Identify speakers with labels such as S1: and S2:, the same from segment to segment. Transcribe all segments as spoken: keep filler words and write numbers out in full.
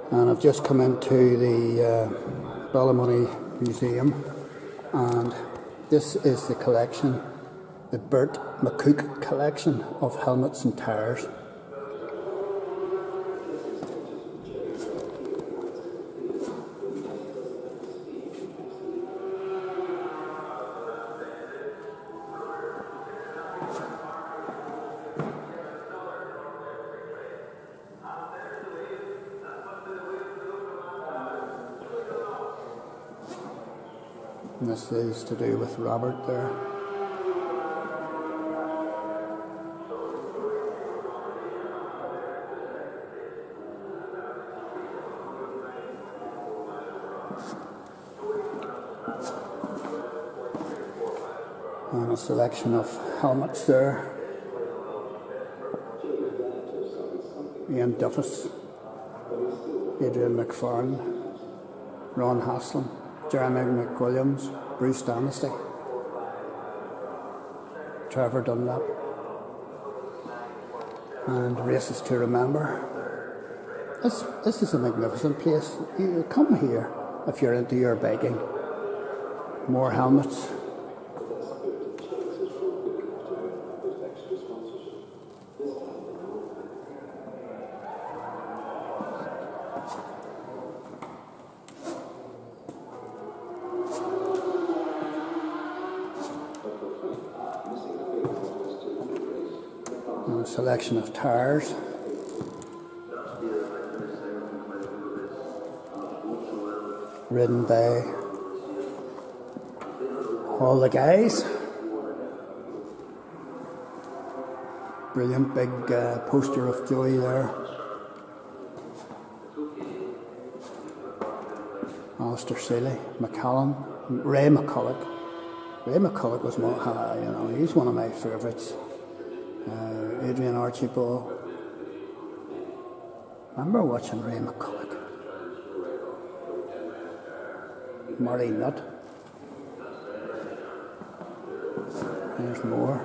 S1: And I've just come into the uh, Ballymoney Museum, and this is the collection, the Bert McCook collection of helmets and tyres. And this is to do with Robert there. And a selection of helmets there. Ian Duffus, Adrian McFarlane, Ron Haslin, Jeremy McWilliams, Bruce Dynasty, Trevor Dunlap, and Races to Remember. This, this is a magnificent place. You come here if you're into your biking. More helmets. And a selection of tyres. Ridden by all the guys. Brilliant big uh, poster of Joey there. Alistair Seeley, McCallum, Ray McCulloch. Ray McCulloch was one, uh, you know, he's one of my favourites. Uh, Adrian Archibald. Remember watching Ray McCulloch? Murray Nutt. There's more.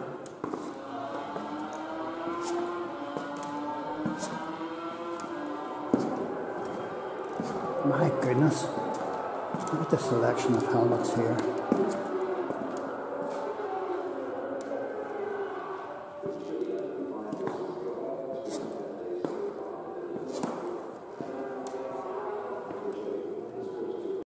S1: My goodness, look at the selection of helmets here.